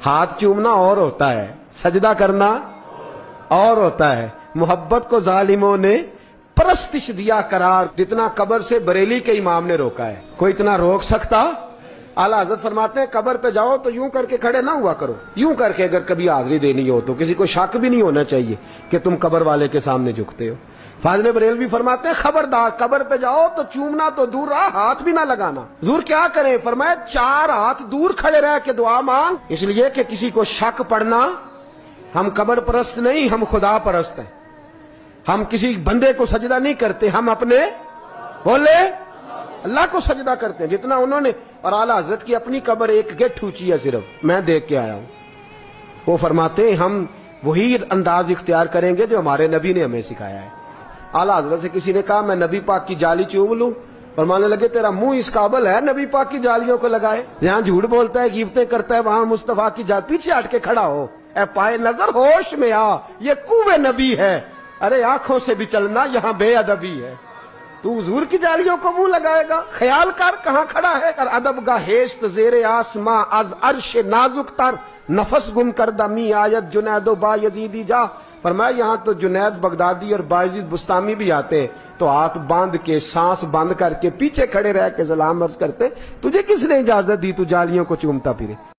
ہاتھ چومنا اور ہوتا ہے، سجدہ کرنا اور ہوتا ہے۔ محبت کو ظالموں نے پرستش دیا قرار، جتنا قبر سے بریلی کے امام نے روکا ہے کوئی اتنا روک سکتا؟ اعلیٰ حضرت فرماتے ہیں قبر پہ جاؤ تو یوں کر کے کھڑے نہ ہوا کرو، یوں کر کے اگر کبھی حاضری دینی ہو تو کسی کو شک بھی نہیں ہونا چاہیے کہ تم قبر والے کے سامنے جھکتے ہو۔ فاضل بریلوی فرماتے ہیں خبردار قبر پہ جاؤ تو چومنا تو دور رہا، ہاتھ بھی نہ لگانا۔ حضور کیا کریں؟ فرمایا 4 ہاتھ دور کھڑے رہ کے دعا مانگ، اس لیے کہ کسی کو شک پڑنا۔ ہم قبر پرست نہیں، ہم خدا پرست ہیں۔ ہم کسی بندے کو سجدہ نہیں کرتے، ہم اپنے بولے اللہ کو سجدہ کرتے ہیں جتنا انہوں نے۔ اور اعلیٰ حضرت کی اپنی قبر ایک گٹ اونچی ہے، صرف میں دیکھ کے آیا ہوں۔ وہ فرماتے ہیں ہم وہی انداز اختیار کریں گے جو ہمارے نبی نے ہمیں سکھایا ہے۔ اعلیٰ حضرت سے کسی نے کہا میں نبی پاک کی جالی چوم لوں، اور ماننے لگے تیرا منہ اس قابل ہے نبی پاک کی جالیوں کو لگائے؟ جہاں جھوٹ بولتا ہے، غیبتیں کرتا ہے، وہاں مصطفیٰ کی جال پیچھے ہٹ کے کھڑا ہو، اے پائے نظر ہوش میں آ، یہ کوے نبی ہے، ارے آنکھوں سے بھی چلنا، یہاں بے ادبی ہے۔ تو حضور کی جالیوں کو منہ لگائے گا؟ خیال کر کہاں کھڑا ہے۔ ادب گا ہیشت زیر آسماں از عرش نازک تر، نفس گم کردہ می آیت جنید و با یزیدی جا۔ فرمایا یہاں تو جنید بغدادی اور باجید بستامی بھی آتے ہیں تو ہاتھ باندھ کے سانس بند کر کے پیچھے کھڑے رہ کے سلام عرض کرتے، تجھے کس نے اجازت دی تو جالیوں کو چومتا پھرے؟